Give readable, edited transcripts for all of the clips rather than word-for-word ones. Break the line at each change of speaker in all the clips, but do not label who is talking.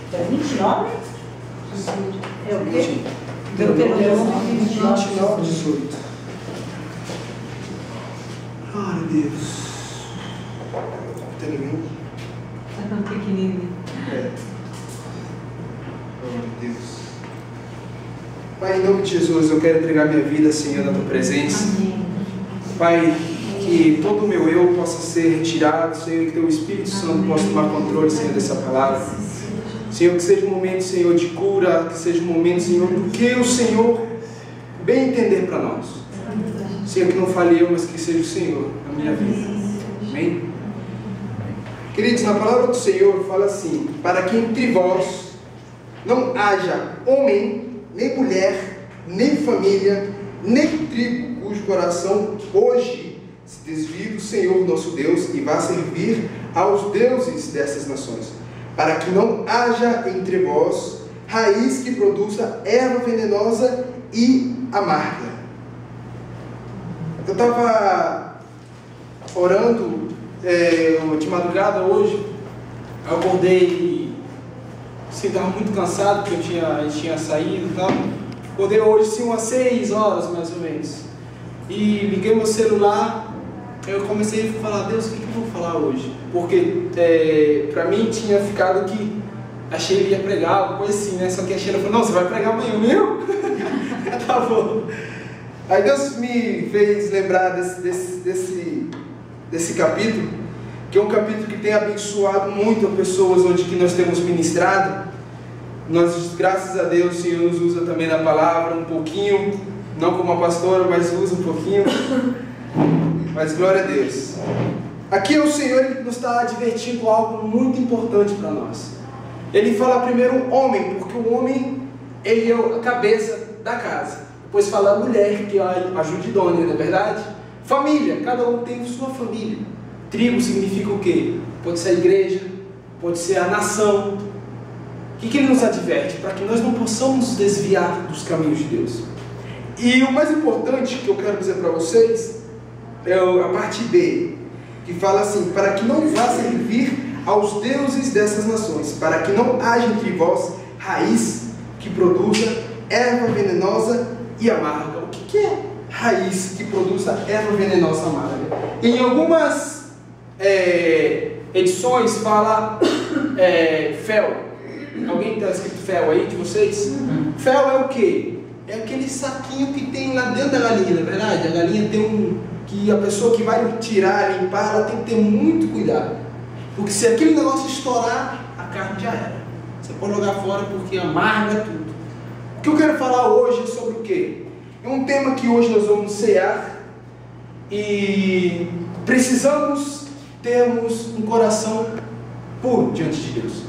É 29? É o quê?
Deuteronômio 29, 18. Ai, Deus. Tem ninguém?
Tá tão pequenininho.
É. Oh, Deus. Pai, em nome de Jesus, eu quero entregar minha vida, Senhor, na Tua presença.
Amém.
Pai, que todo o meu eu possa ser retirado, Senhor, que Teu Espírito Santo possa tomar controle, Senhor, dessa palavra. Senhor, que seja um momento, Senhor, de cura, que seja um momento, Senhor, do que o Senhor bem entender para nós. Senhor, que não fale eu, mas que seja o Senhor na minha vida. Amém? Queridos, na palavra do Senhor fala assim: para que entre vós não haja homem, nem mulher, nem família, nem tribo, cujo coração hoje se desvie do Senhor nosso Deus e vá servir aos deuses dessas nações. Para que não haja entre vós raiz que produza erva venenosa e amarga. Eu estava orando de madrugada hoje. Eu acordei, estava muito cansado porque a gente tinha saído e tal. Acordei hoje sim umas 6 horas mais ou menos. E liguei meu celular. Eu comecei a falar: Deus, o que eu vou falar hoje? Porque para mim tinha ficado que a Sheila ia pregar, alguma coisa assim, né? Só que a Sheila falou: não, você vai pregar amanhã, meu? Tá bom. Aí Deus me fez lembrar desse capítulo, que é um capítulo que tem abençoado muito as pessoas onde que nós temos ministrado. Nós, graças a Deus, o Senhor nos usa também na palavra um pouquinho, não como a pastora, mas usa um pouquinho. Mas glória a Deus. Aqui o Senhor ele nos está advertindo algo muito importante para nós. Ele fala primeiro homem, porque o homem ele é a cabeça da casa. Depois fala a mulher, que é a ajuda idônea, não é verdade? Família, cada um tem sua família. Tribo significa o quê? Pode ser a igreja, pode ser a nação. O que ele nos adverte? Para que nós não possamos nos desviar dos caminhos de Deus. E o mais importante que eu quero dizer para vocês é a parte B, que fala assim: para que não vá servir aos deuses dessas nações, para que não haja entre vós raiz que produza erva venenosa e amarga. O que é raiz que produza erva venenosa e amarga? Em algumas edições fala fel. Alguém está escrito fel aí de vocês? Fel é o que? É aquele saquinho que tem lá dentro da galinha, não é verdade? A galinha tem que a pessoa que vai tirar, limpar, ela tem que ter muito cuidado. Porque se aquele negócio estourar, a carne já era. Você pode jogar fora porque amarga tudo. O que eu quero falar hoje é sobre o quê? É um tema que hoje nós vamos cear e precisamos termos um coração puro diante de Deus.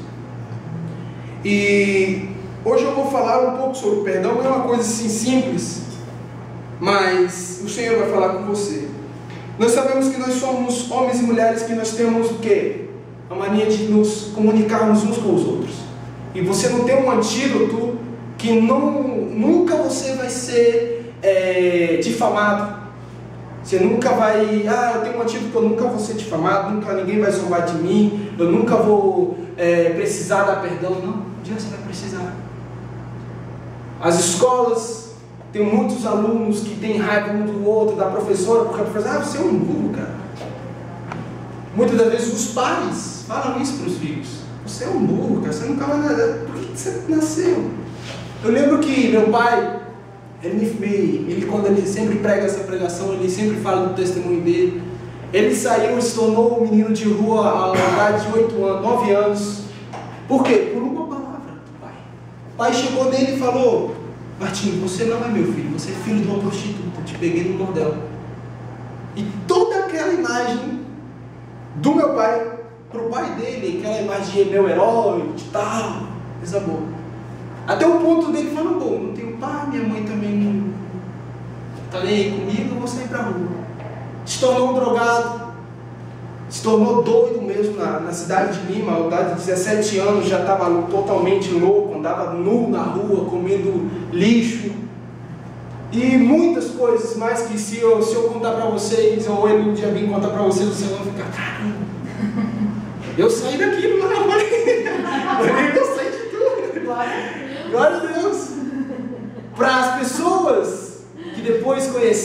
E hoje eu vou falar um pouco sobre o perdão. Não é uma coisa assim simples, mas o Senhor vai falar com você. Nós sabemos que nós somos homens e mulheres que nós temos o quê? A mania de nos comunicarmos uns com os outros. E você não tem um antídoto que nunca você vai ser difamado. Você nunca vai, eu tenho um antídoto que eu nunca vou ser difamado, nunca ninguém vai zombar de mim, eu nunca vou precisar dar perdão. Não, um dia você vai precisar. As escolas, tem muitos alunos que têm raiva um do outro, da professora, porque a professora, você é um burro, cara. Muitas das vezes os pais falam isso para os filhos: você é um burro, cara, você nunca vai nadar. Por que você nasceu? Eu lembro que meu pai, ele quando ele sempre prega essa pregação, ele sempre fala do testemunho dele. Ele saiu e se tornou um menino de rua à idade de 9 anos. Por quê? Por uma palavra do pai. O pai chegou nele e falou: Martinho, você não é meu filho, você é filho de uma prostituta, te peguei no bordel. E toda aquela imagem do meu pai, para o pai dele, aquela imagem de meu herói, de tal, desabou. Até o ponto dele falar: bom, não tenho pai, minha mãe também não está nem aí comigo, eu vou sair para a rua. Se tornou um drogado, se tornou doido mesmo na cidade de Lima. A idade de 17 anos já estava totalmente louco, andava nu na rua, comendo lixo. E muitas coisas mais que se eu contar para vocês, ou ele um dia vir contar para vocês, vocês vão ficar: caramba, eu saí daquilo lá, eu saí de tudo.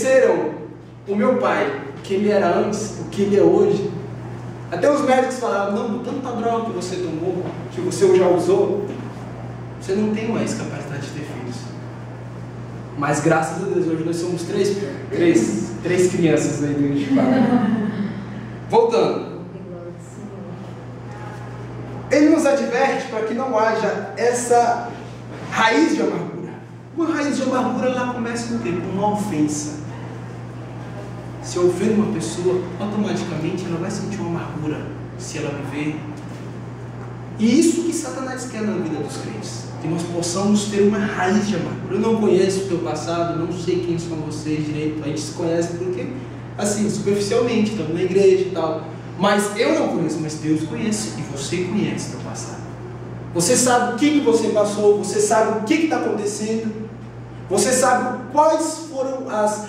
conheceram o meu pai, o que ele era antes, o que ele é hoje, até os médicos falaram, não, tanta droga que você tomou, que você já usou, você não tem mais capacidade de ter filhos. Mas graças a Deus, hoje nós somos três crianças aí dentro de casa. Voltando. Ele nos adverte para que não haja essa raiz de amargura. Uma raiz de amargura, ela começa com o quê? Com uma ofensa. Se eu ofendo uma pessoa, automaticamente ela vai sentir uma amargura se ela me ver. E isso que Satanás quer na vida dos crentes, que nós possamos ter uma raiz de amargura. Eu não conheço o teu passado, não sei quem são vocês direito, a gente se conhece porque, assim, superficialmente, estamos na igreja e tal. Mas eu não conheço, mas Deus conhece e você conhece o teu passado. Você sabe o que você passou, você sabe o que está acontecendo, você sabe quais foram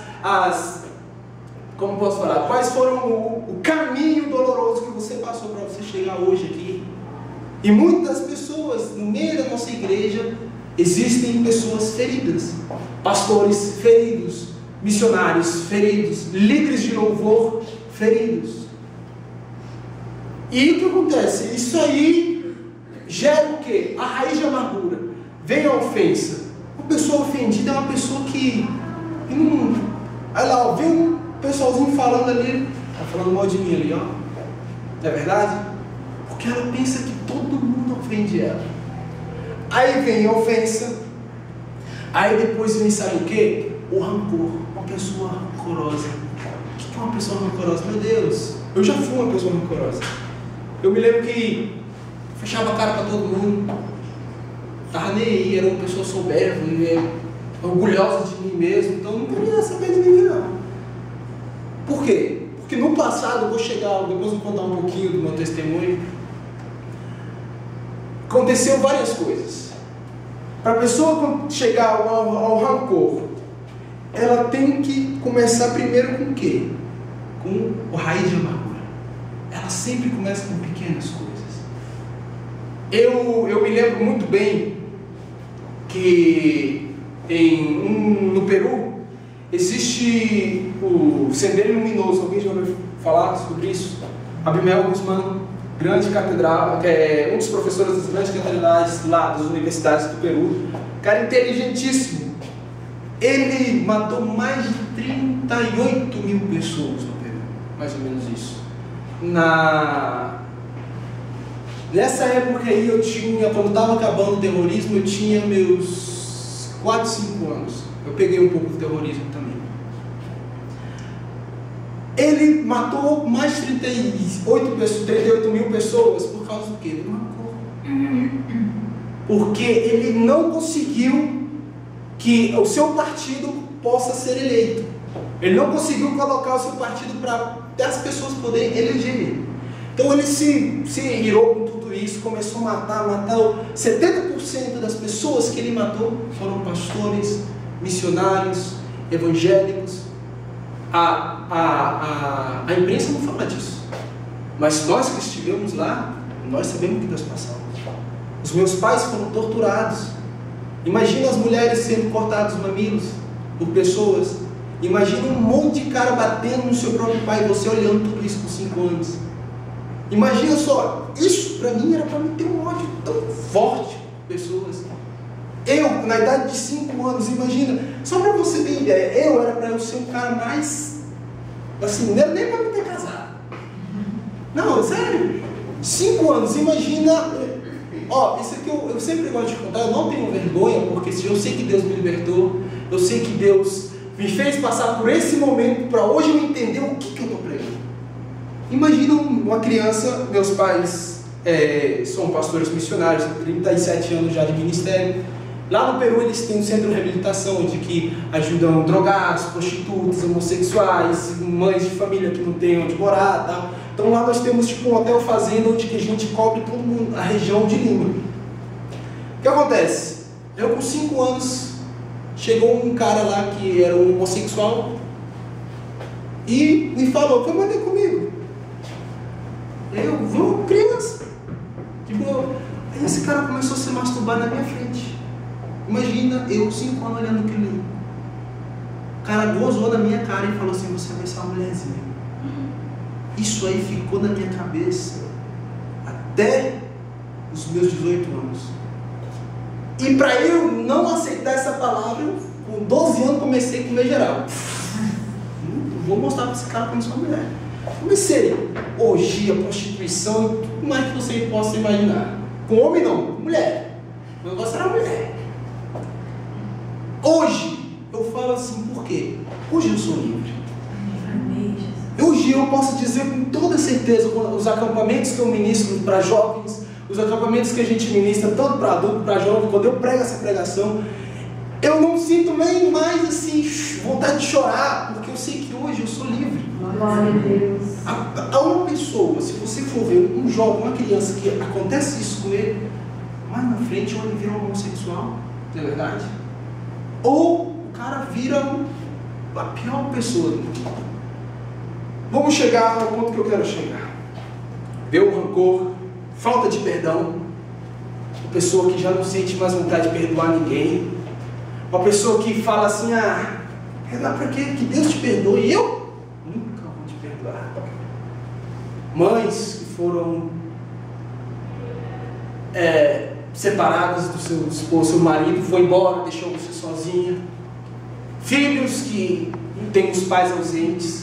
como posso falar, quais foram o caminho doloroso que você passou para você chegar hoje aqui. E muitas pessoas, no meio da nossa igreja, existem pessoas feridas, pastores feridos, missionários feridos, líderes de louvor feridos. E o que acontece? Isso aí gera o quê? A raiz de amargura. Vem a ofensa. Uma pessoa ofendida é uma pessoa que não... Olha lá, vem um pessoalzinho falando ali, tá falando mal de mim ali, ó. Não é verdade? Porque ela pensa que todo mundo ofende ela. Aí vem a ofensa. Aí depois vem, sabe o quê? O rancor. Uma pessoa rancorosa. O que é uma pessoa rancorosa? Meu Deus, eu já fui uma pessoa rancorosa. Eu me lembro que fechava a cara para todo mundo, estava nem aí, era uma pessoa soberba, orgulhosa de mim mesmo, então não queria saber de ninguém não. Por quê? Porque no passado, eu vou chegar, depois vou contar um pouquinho do meu testemunho, aconteceu várias coisas. Para a pessoa chegar ao rancor, ela tem que começar primeiro com o quê? Com o raiz de amargura. Ela sempre começa com pequenas coisas. Eu me lembro muito bem que no Peru existe o Sendero Luminoso. Alguém já ouviu falar sobre isso? Abimel Guzmán, grande catedral, que é um dos professores das grandes catedrais lá das universidades do Peru, cara inteligentíssimo. Ele matou mais de 38 mil pessoas no Peru, mais ou menos isso. Nessa época aí quando estava acabando o terrorismo, eu tinha meus 4, 5 anos. Eu peguei um pouco do terrorismo também. Ele matou mais de 38 mil pessoas por causa do quê? Do rancor. Porque ele não conseguiu que o seu partido possa ser eleito. Ele não conseguiu colocar o seu partido para as pessoas poderem eleger ele. Então ele se irou com tudo isso, começou a matar. 70% das pessoas que ele matou foram pastores, missionários, evangélicos. A imprensa não fala disso, mas nós que estivemos lá, nós sabemos o que nós passamos. Os meus pais foram torturados. Imagina as mulheres sendo cortadas os mamilos por pessoas. Imagina um monte de cara batendo no seu próprio pai e você olhando tudo isso com 5 anos. Imagina só, isso para mim era para mim ter um ódio tão forte por pessoas. Eu, na idade de 5 anos, imagina, só para você ter ideia, eu era para eu ser um cara mais, assim, não era nem para me ter casado. Não, sério, 5 anos, imagina, ó, isso aqui eu sempre gosto de contar, eu não tenho vergonha, porque eu sei que Deus me libertou, eu sei que Deus me fez passar por esse momento para hoje eu entender o que eu estou pregando. Imagina uma criança, meus pais são pastores missionários, 37 anos já de ministério. Lá no Peru eles têm um centro de reabilitação onde que ajudam drogados, prostitutas, homossexuais, mães de família que não tem onde morar, tal. Então lá nós temos tipo um hotel fazenda onde que a gente cobre todo mundo, a região de Lima. O que acontece? Eu com 5 anos chegou um cara lá que era um homossexual e me falou, foi mandar comigo. Eu vou, criança, de boa. Aí esse cara começou a se masturbar na minha frente. Imagina eu 5 anos olhando aquilo.
cara gozou na minha cara e falou assim, você vai ser uma mulherzinha. Isso aí ficou na minha cabeça até os meus 18 anos. E para eu não aceitar essa palavra, com 12 anos comecei a comer geral. Vou mostrar para esse cara como sou mulher. Comecei orgia, prostituição e tudo mais que você possa imaginar. Com homem não, com mulher. O negócio era mulher. Hoje, eu falo assim, por quê? Hoje eu sou livre. Hoje eu posso dizer com toda certeza, os acampamentos que eu ministro para jovens, os acampamentos que a gente ministra, tanto para adulto, para jovem, quando eu prego essa pregação, eu não sinto nem mais assim, vontade de chorar, porque eu sei que hoje eu sou livre.
Glória a Deus.
Há uma pessoa, se você for ver um jovem, uma criança que acontece isso com ele, mais na frente ou ele vira um homossexual, não é verdade? Ou o cara vira a pior pessoa do mundo. Vamos chegar ao ponto que eu quero chegar. Ver o rancor, falta de perdão, uma pessoa que já não sente mais vontade de perdoar ninguém, uma pessoa que fala assim, perdoar para quê? Que Deus te perdoe. Eu nunca vou te perdoar. Mães que foram separadas do seu esposo, seu marido foi embora, deixou você sozinha. Filhos que têm os pais ausentes.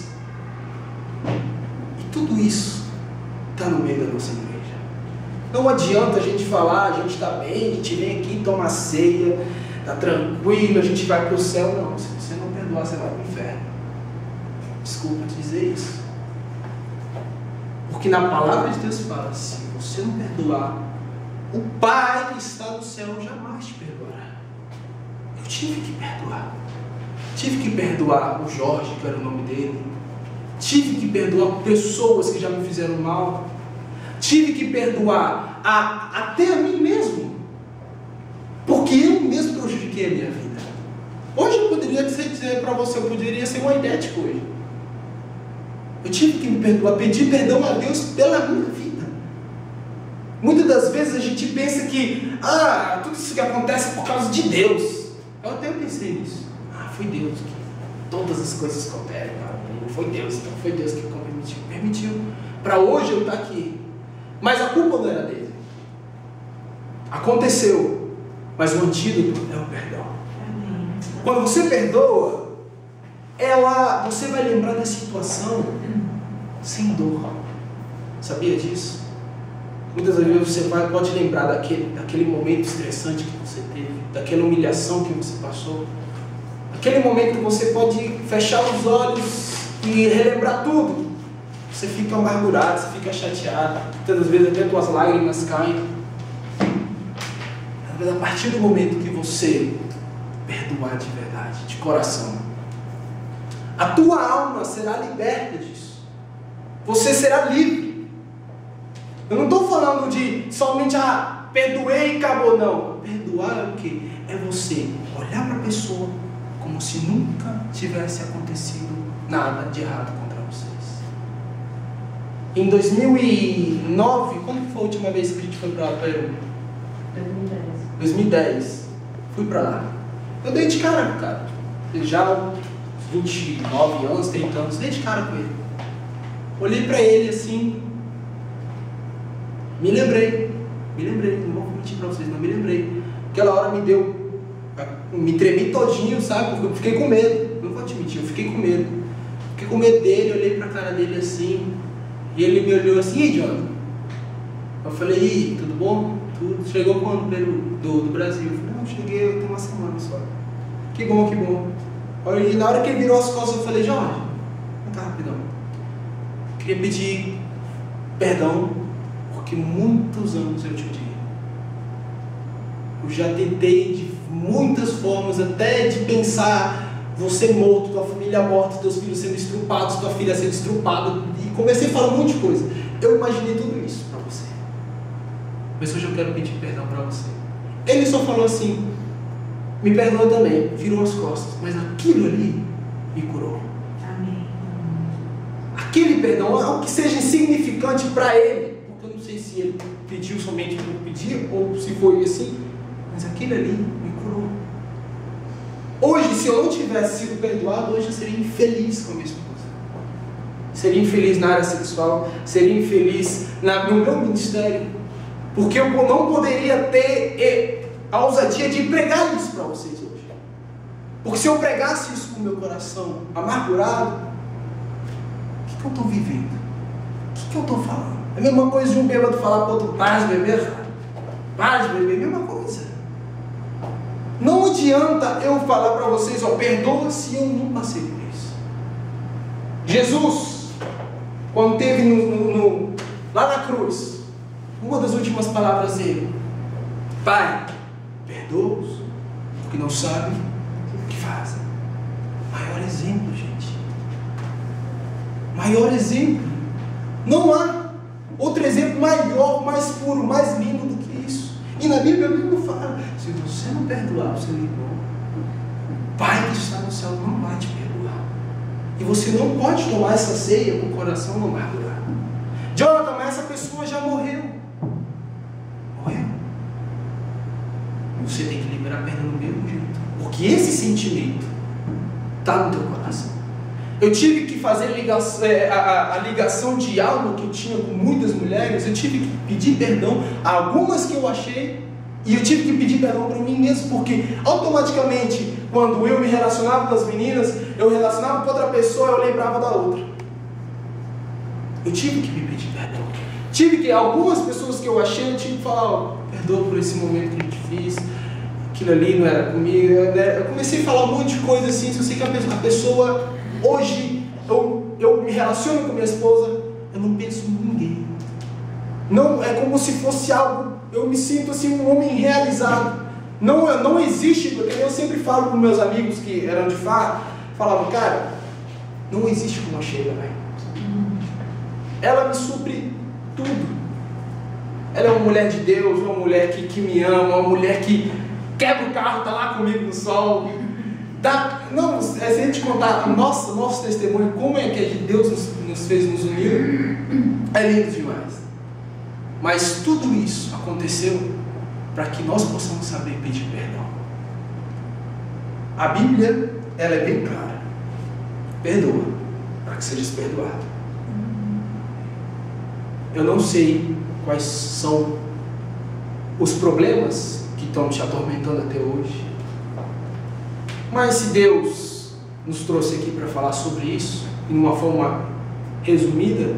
E tudo isso está no meio da nossa igreja. Não adianta a gente falar, a gente está bem, a gente vem aqui, toma ceia, está tranquilo, a gente vai para o céu. Não, se você não perdoar, você vai para o inferno. Desculpa te dizer isso. Porque na palavra de Deus fala, se você não perdoar, o Pai que está no céu jamais te perdoará. Eu tive que perdoar. Tive que perdoar o Jorge, que era o nome dele. Tive que perdoar pessoas que já me fizeram mal. Tive que perdoar até a mim mesmo. Porque eu mesmo prejudiquei a minha vida. Hoje eu poderia dizer para você, eu poderia ser um idético hoje. Eu tive que me perdoar, pedir perdão a Deus pela minha vida. Muitas das vezes a gente pensa que tudo isso que acontece é por causa de Deus. Eu até pensei nisso. Foi Deus que todas as coisas cooperam para mim. Foi Deus, então foi Deus que permitiu para hoje eu estar aqui. Mas a culpa não era dele. Aconteceu, mas o antídoto é o perdão. Quando você perdoa, você vai lembrar da situação sem dor. Sabia disso? Muitas vezes você pode lembrar daquele momento estressante que você teve, daquela humilhação que você passou. Aquele momento que você pode fechar os olhos e relembrar tudo. Você fica amargurado, você fica chateado. Muitas vezes até tuas lágrimas caem. Mas a partir do momento que você perdoar de verdade, de coração, a tua alma será liberta disso. Você será livre. Eu não estou falando de somente perdoei e acabou, não. Perdoar é o quê? É você olhar para a pessoa como se nunca tivesse acontecido nada de errado contra vocês. Em 2009, quando foi a última vez que a gente foi para Peru? 2010. Fui para lá. Eu dei de cara com o cara. Ele já 29 anos, 30 anos, dei de cara com ele. Olhei para ele assim, me lembrei, não vou mentir para vocês, não me lembrei. Aquela hora me tremi todinho, sabe? Porque eu fiquei com medo. Não vou te mentir, eu fiquei com medo. Fiquei com medo dele, olhei pra cara dele assim. E ele me olhou assim, e Jonathan? Eu falei, e tudo bom? Tudo. Chegou quando do Brasil? Eu falei, não, cheguei, eu tenho uma semana só. Que bom, que bom. E na hora que ele virou as costas, eu falei, Jorge, vem cá rapidão. Queria pedir perdão, porque muitos anos eu te odiei. Eu já tentei de muitas formas, até de pensar você morto, tua família morta, teus filhos sendo estrupados, tua filha sendo estrupada, e comecei a falar um monte de coisa. Eu imaginei tudo isso para você. Mas hoje eu quero pedir perdão para você. Ele só falou assim, me perdoa também, virou as costas, mas aquilo ali me curou.
Amém.
Aquele perdão, algo que seja insignificante para ele, porque eu não sei se ele pediu somente por pedir, ou se foi assim, mas aquilo ali me curou. Hoje Hoje, se eu não tivesse sido perdoado, hoje eu seria infeliz com a minha esposa. Seria infeliz na área sexual, seria infeliz no meu ministério, porque eu não poderia ter a ousadia de pregar isso para vocês hoje. Porque se eu pregasse isso com o meu coração amargurado, o que eu estou vivendo? O que eu estou falando? É a mesma coisa de um bêbado falar para outro: para de beber, cara. Para de beber, é a mesma coisa. Não adianta eu falar para vocês: ó, perdoa, se eu não passei por isso. Jesus, quando esteve lá na cruz, uma das últimas palavras dele: Pai, perdoa-os, porque não sabem o que fazem. Maior exemplo, gente. Maior exemplo. Não há outro exemplo maior, mais puro, mais lindo do que isso. E na Bíblia mesmo fala: se você não perdoar o seu irmão, o Pai que está no céu não vai te perdoar. E você não pode tomar essa ceia com o coração amargurado. Jonathan, mas essa pessoa já morreu. Morreu. Você tem que liberar perdão do mesmo jeito, porque esse sentimento está no teu coração. Eu tive que fazer a ligação de alma que eu tinha com muitas mulheres. Eu tive que pedir perdão a algumas que eu achei, e eu tive que pedir perdão para mim mesmo, porque automaticamente, quando eu me relacionava com as meninas, eu relacionava com outra pessoa, eu lembrava da outra. Eu tive que me pedir perdão. Algumas pessoas que eu achei, eu tive que falar: ó, perdoa por esse momento que a gente fez, aquilo ali não era comigo. Eu comecei a falar um monte de coisa assim. Se eu sei que a pessoa, hoje, eu me relaciono com minha esposa, eu não penso em ninguém. Não, é como se fosse algo, eu me sinto assim um homem realizado. Não existe, porque eu sempre falo com meus amigos que eram de Farra, falavam: cara, não existe como a Sheila, velho. Ela me supre tudo. Ela é uma mulher de Deus, uma mulher que me ama, uma mulher que quebra o carro, está lá comigo no sol. Se a gente contar nosso testemunho, como é que Deus nos fez nos unir, é lindo demais. Mas tudo isso aconteceu para que nós possamos saber pedir perdão. A Bíblia, ela é bem clara: perdoa, para que sejas perdoado. Eu não sei quais são os problemas que estão te atormentando até hoje, mas se Deus nos trouxe aqui para falar sobre isso, de uma forma resumida,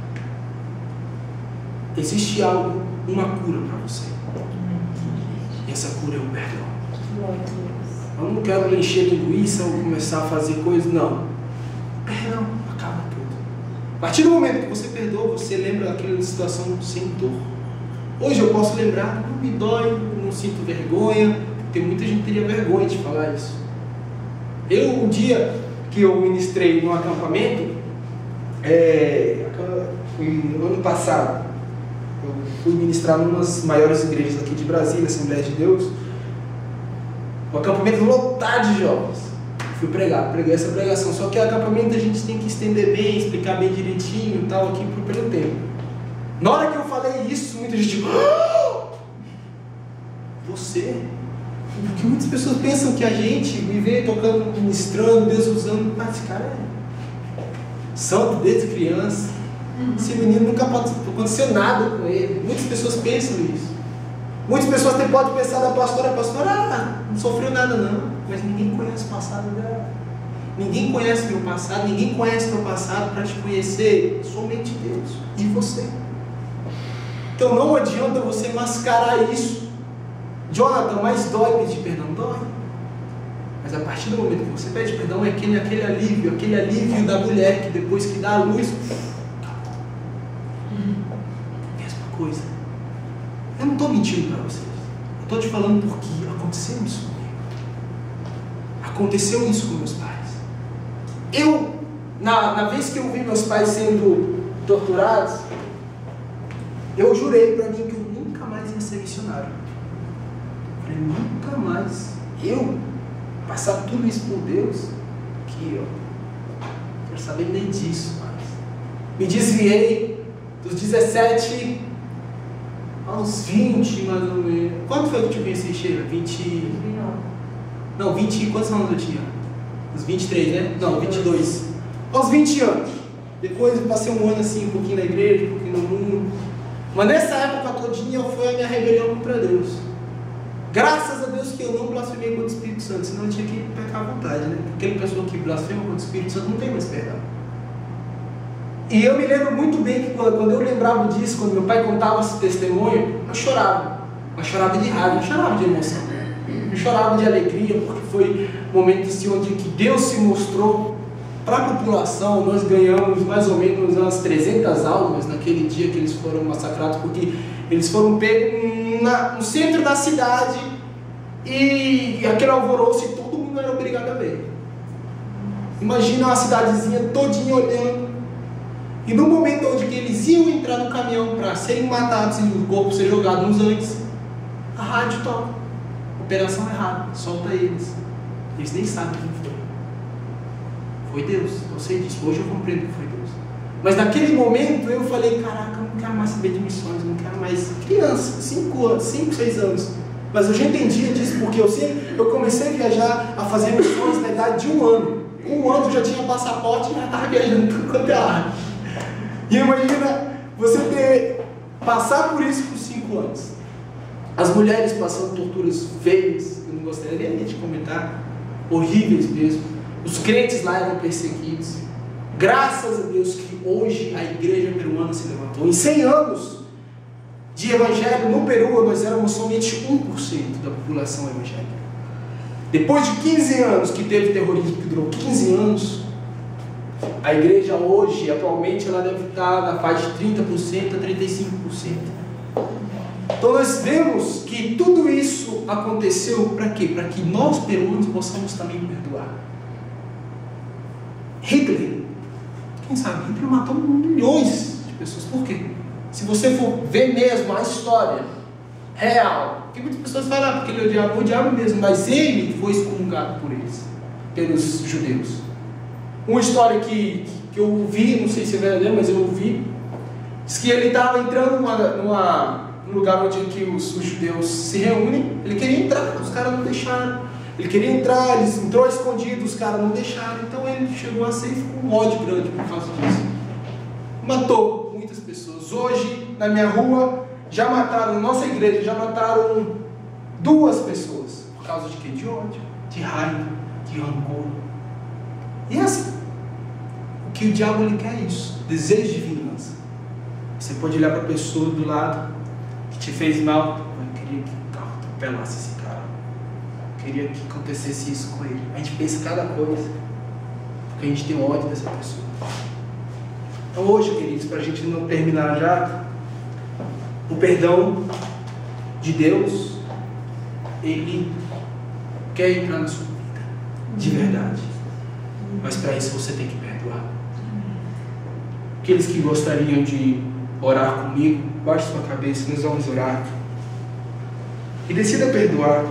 existe algo, uma cura para você. E essa cura é o perdão. Eu não quero encher linguiça ou começar a fazer coisas, não. Perdão acaba tudo. A partir do momento que você perdoa, você lembra daquela situação sem dor. Hoje eu posso lembrar: não me dói, não sinto vergonha. Tem muita gente que teria vergonha de falar isso. Um dia que eu ministrei num acampamento, ano passado, eu fui ministrar em umas maiores igrejas aqui de Brasília, Assembleia de Deus, um acampamento lotado de jovens. Fui preguei essa pregação, só que o acampamento a gente tem que estender bem, explicar bem direitinho e tal, aqui pelo tempo. Na hora que eu falei isso, muita gente tipo: você? Porque muitas pessoas pensam que a gente me vê tocando, ministrando, Deus usando. Mas esse cara é santo desde criança. Esse menino nunca pode acontecer nada com ele. Muitas pessoas pensam isso. Muitas pessoas podem pensar da pastora: não sofreu nada não. Mas ninguém conhece o passado dela. Ninguém conhece meu passado, ninguém conhece teu passado para te conhecer. Somente Deus e você. Então não adianta você mascarar isso. Jonathan, mas dói pedir perdão? Dói. Mas a partir do momento que você pede perdão, é aquele alívio da mulher que depois que dá a luz, acabou. Mesma coisa. Eu não estou mentindo para vocês. Eu estou te falando porque aconteceu isso comigo. Aconteceu isso com meus pais. Na vez que eu vi meus pais sendo torturados, eu jurei para mim que eu nunca mais ia ser missionário. Eu falei: nunca mais. Eu passar tudo isso por Deus, que eu não quero saber nem disso mais. Me desviei dos 17 aos 20, mais ou menos. Quanto foi que eu te conheci, Sheila? 29. Não, 20, quantos anos eu tinha? Uns 23, né? Não, 22. Aos 20 anos. Depois eu passei um ano assim, um pouquinho na igreja, um pouquinho no mundo. Mas nessa época todinha foi a minha rebelião contra Deus. Graças a Deus que eu não blasfemei contra o Espírito Santo, senão eu tinha que pecar à vontade, né? Porque aquela pessoa que blasfema contra o Espírito Santo não tem mais perdão. E eu me lembro muito bem que quando eu lembrava disso, quando meu pai contava esse testemunho, eu chorava. Mas chorava de raiva, não chorava de emoção. Eu chorava de alegria, porque foi um momento assim, onde que Deus se mostrou para a população. Nós ganhamos mais ou menos umas 300 almas naquele dia que eles foram massacrados, porque eles foram pegos no centro da cidade e aquele alvoroço e todo mundo era obrigado a ver. Imagina uma cidadezinha todinha olhando. E no momento onde que eles iam entrar no caminhão para serem matados e o corpo ser jogado uns antes, a rádio toca: operação errada, solta eles. Eles nem sabem quem foi. Foi Deus, eu sei disso. Hoje eu compreendo que foi Deus. Mas naquele momento eu falei: caraca, eu não quero mais saber de missões, eu não quero mais. Criança, 5, 6 anos. Mas eu já entendia disso, porque eu comecei a viajar, a fazer missões na idade de 1 ano. 1 ano eu já tinha passaporte e já estava viajando tudo quanto é lado. E imagina você passar por isso por 5 anos. As mulheres passando torturas feias, eu não gostaria nem de comentar, horríveis mesmo. Os crentes lá eram perseguidos. Graças a Deus que hoje a igreja peruana se levantou. Em 100 anos de evangelho no Peru, nós éramos somente 1% da população evangélica. Depois de 15 anos que teve terrorismo, que durou 15 anos, a igreja hoje, atualmente, ela deve estar na faixa de 30% a 35%. Então nós vemos que tudo isso aconteceu para quê? Para que nós peruanos possamos também perdoar. Hitler, quem sabe, Hitler matou milhões de pessoas. Por quê? Se você for ver mesmo a história real, porque muitas pessoas falam: porque ele odiava o diabo mesmo, mas ele foi excomungado por eles, pelos judeus. Uma história que eu ouvi, não sei se é verdadeiro, mas eu ouvi, diz que ele estava entrando num lugar onde que os judeus se reúnem. Ele queria entrar, os caras não deixaram. Ele queria entrar, ele entrou escondido, os caras não deixaram. Então ele chegou a ser e ficou um ódio grande por causa disso. Matou muitas pessoas. Hoje, na minha rua, já mataram, na nossa igreja, já mataram 2 pessoas. Por causa de quê? De ódio, de raiva, de rancor. E assim, o que o diabo ele quer é isso, desejo de vingança. Você pode olhar para a pessoa do lado que te fez mal: eu queria que o carro atropelasse esse cara, eu queria que acontecesse isso com ele. A gente pensa cada coisa, porque a gente tem ódio dessa pessoa. Então hoje, queridos, para a gente não terminar já, o perdão de Deus, ele quer entrar na sua vida, de verdade. Mas para isso você tem que perdoar. Aqueles que gostariam de orar comigo, baixe sua cabeça, nós vamos orar. E decida perdoar.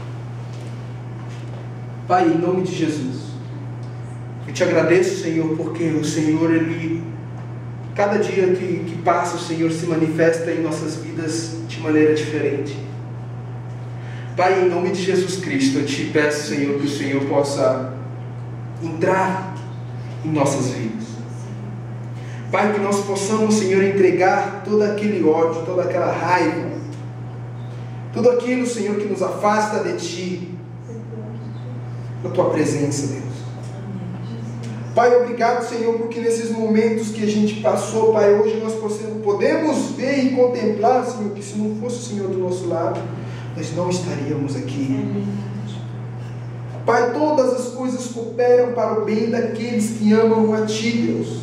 Pai, em nome de Jesus, eu te agradeço, Senhor, porque o Senhor, Ele, cada dia que passa, o Senhor se manifesta em nossas vidas de maneira diferente. Pai, em nome de Jesus Cristo, eu te peço, Senhor, que o Senhor possa entrar em nossas vidas. Pai, que nós possamos, Senhor, entregar todo aquele ódio, toda aquela raiva, tudo aquilo, Senhor, que nos afasta de Ti, da Tua presença, Deus. Pai, obrigado, Senhor, porque nesses momentos que a gente passou, Pai, hoje nós podemos ver e contemplar, Senhor, que se não fosse o Senhor do nosso lado, nós não estaríamos aqui. Pai, todas as coisas cooperam para o bem daqueles que amam a Ti, Deus.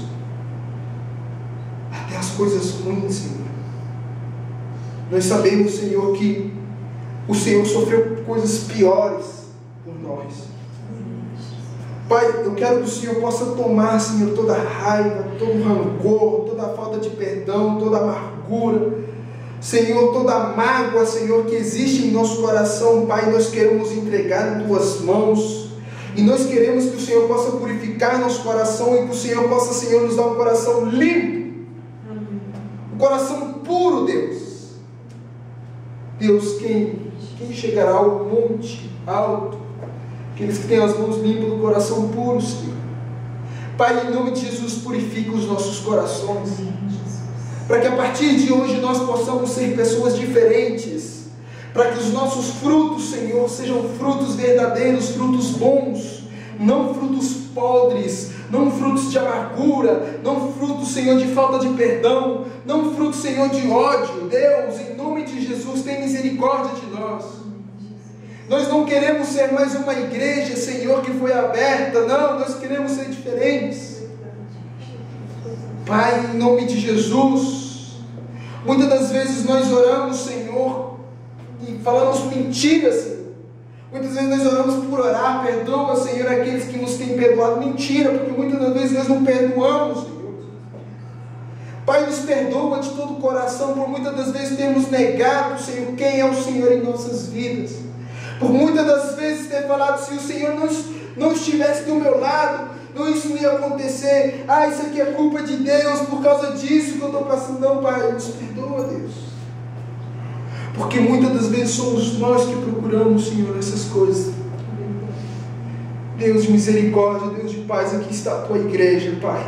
Até as coisas ruins, Senhor. Nós sabemos, Senhor, que o Senhor sofreu coisas piores por nós. Pai, eu quero que o Senhor possa tomar, Senhor, toda a raiva, todo o rancor, toda a falta de perdão, toda a amargura, Senhor, toda a mágoa, Senhor, que existe em nosso coração. Pai, nós queremos entregar em Tuas mãos, e nós queremos que o Senhor possa purificar nosso coração, e que o Senhor possa, Senhor, nos dar um coração limpo, um coração puro, Deus. Deus, quem chegará ao monte alto
aqueles que têm as mãos limpas, o coração puro, Senhor. Pai, em nome de Jesus, purifica os nossos corações, para que a partir de hoje nós possamos ser pessoas diferentes, para que os nossos frutos, Senhor, sejam frutos verdadeiros, frutos bons, não frutos podres, não frutos de amargura, não frutos, Senhor, de falta de perdão, não frutos, Senhor, de ódio. Deus, em nome de Jesus, tem misericórdia de nós. Nós não queremos ser mais uma igreja, Senhor, que foi aberta, não, nós queremos ser diferentes. Pai, em nome de Jesus, muitas das vezes nós oramos, Senhor, e falamos mentiras, Senhor. Muitas vezes nós oramos por orar, perdoa, Senhor, aqueles que nos têm perdoado. Mentira, porque muitas das vezes nós não perdoamos, Senhor. Pai, nos perdoa de todo o coração por muitas das vezes termos negado, Senhor, quem é o Senhor em nossas vidas. Por muitas das vezes ter falado, se o Senhor não estivesse do meu lado, isso não ia acontecer. Isso aqui é culpa de Deus, por causa disso que eu estou passando. Não, Pai, nos perdoa, Deus. Porque muitas das vezes somos nós que procuramos, Senhor, essas coisas. Deus de misericórdia, Deus de paz, aqui está a tua igreja, Pai.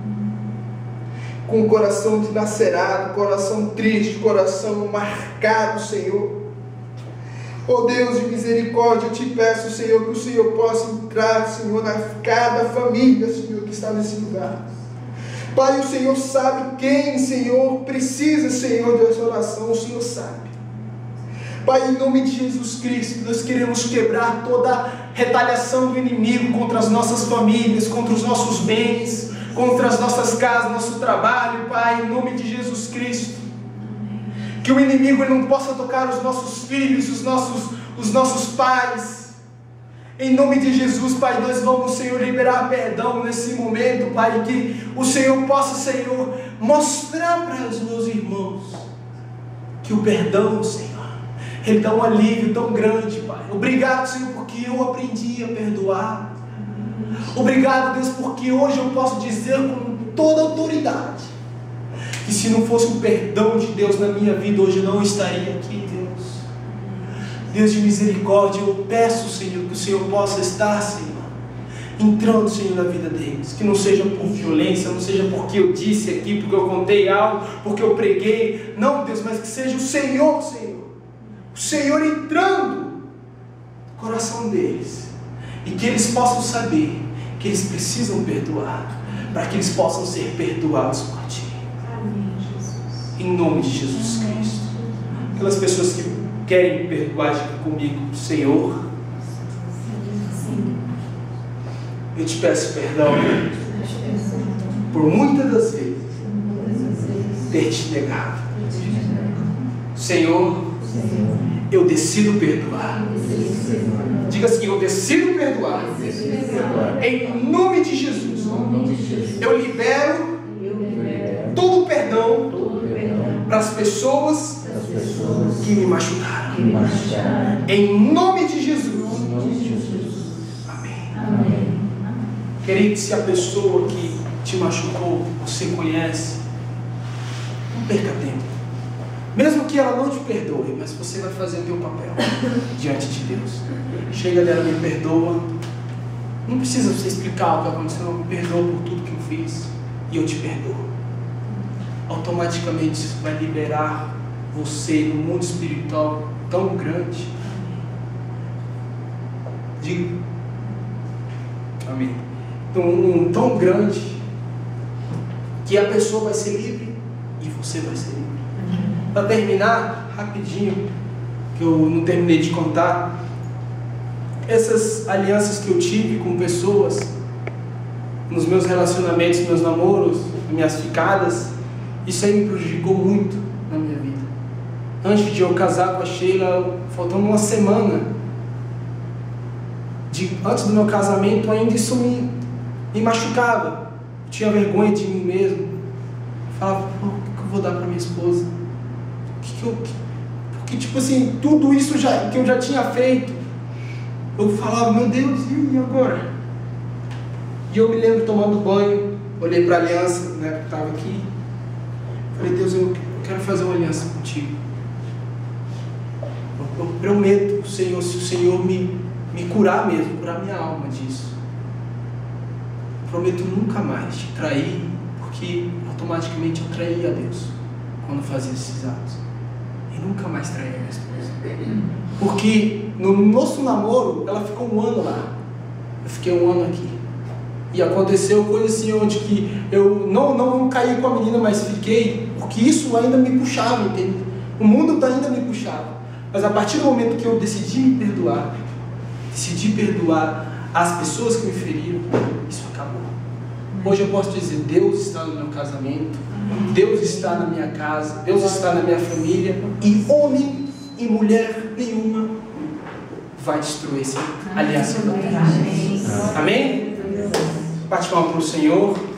Com o coração dilacerado, coração triste, coração marcado, Senhor. Oh Deus de misericórdia, eu te peço, Senhor, que o Senhor possa entrar, Senhor, na cada família, Senhor, que está nesse lugar. Pai, o Senhor sabe quem, Senhor, precisa, Senhor, dessa oração, o Senhor sabe. Pai, em nome de Jesus Cristo, nós queremos quebrar toda retaliação do inimigo contra as nossas famílias, contra os nossos bens, contra as nossas casas, nosso trabalho, Pai, em nome de Jesus Cristo. Que o inimigo não possa tocar os nossos filhos, os nossos pais. Em nome de Jesus, Pai, nós vamos, Senhor, liberar perdão nesse momento, Pai, que o Senhor possa, Senhor, mostrar para os meus irmãos que o perdão, Senhor, Ele dá um alívio tão grande, Pai. Obrigado, Senhor, porque eu aprendi a perdoar. Obrigado, Deus, porque hoje eu posso dizer com toda autoridade que se não fosse o perdão de Deus na minha vida, hoje eu não estaria aqui, Deus. Deus de misericórdia, eu peço, Senhor, que o Senhor possa estar, Senhor, entrando, Senhor, na vida deles. Que não seja por violência, não seja porque eu disse aqui, porque eu contei algo, porque eu preguei. Não, Deus, mas que seja o Senhor, Senhor. O Senhor entrando no coração deles. E que eles possam saber que eles precisam perdoar, para que eles possam ser perdoados por Ti. Em nome de Jesus Cristo. Aquelas pessoas que querem perdoar comigo, Senhor, eu te peço perdão por muitas das vezes ter te negado. Senhor, eu decido perdoar. Diga assim: eu decido perdoar. Em nome de Jesus, eu libero todo o perdão para as pessoas que me machucaram. Em nome de Jesus. Amém. Querido, se a pessoa que te machucou você conhece, não perca tempo. Mesmo que ela não te perdoe, mas você vai fazer o teu papel diante de Deus. Chega dela, me perdoa. Não precisa você explicar o que aconteceu, me perdoa por tudo que eu fiz e eu te perdoo. Automaticamente isso vai liberar você no mundo espiritual tão grande. Diga. Amém. Tão grande que a pessoa vai ser livre e você vai ser livre. Para terminar, rapidinho, que eu não terminei de contar, essas alianças que eu tive com pessoas, nos meus relacionamentos, meus namoros, minhas ficadas, isso aí me prejudicou muito na minha vida. Antes de eu casar com a Sheila, faltando uma semana, antes do meu casamento, ainda isso me machucava. Eu tinha vergonha de mim mesmo. Eu falava: o que eu vou dar para minha esposa? Porque tipo assim, tudo isso que eu já tinha feito, eu falava: meu Deus, e agora? E eu me lembro tomando banho, olhei para a aliança, né, que estava aqui, falei: Deus, eu quero fazer uma aliança contigo. Eu prometo, Senhor, se o Senhor me
me curar mesmo, curar minha alma disso. Prometo nunca mais te trair, porque automaticamente eu traí a Deus quando fazia esses atos. E nunca mais traí a minha esposa. Porque no nosso namoro, ela ficou 1 ano lá. Eu fiquei 1 ano aqui. E aconteceu coisa assim, onde que eu não caí com a menina, mas fiquei, porque isso ainda me puxava, entende? O mundo ainda me puxava. Mas a partir do momento que eu decidi me perdoar, decidi perdoar as pessoas que me feriram, isso acabou. Hoje eu posso dizer, Deus está no meu casamento, Deus está na minha casa, Deus está na minha família, e homem e mulher nenhuma vai destruir essa aliança. Amém? Bate palma para o Senhor.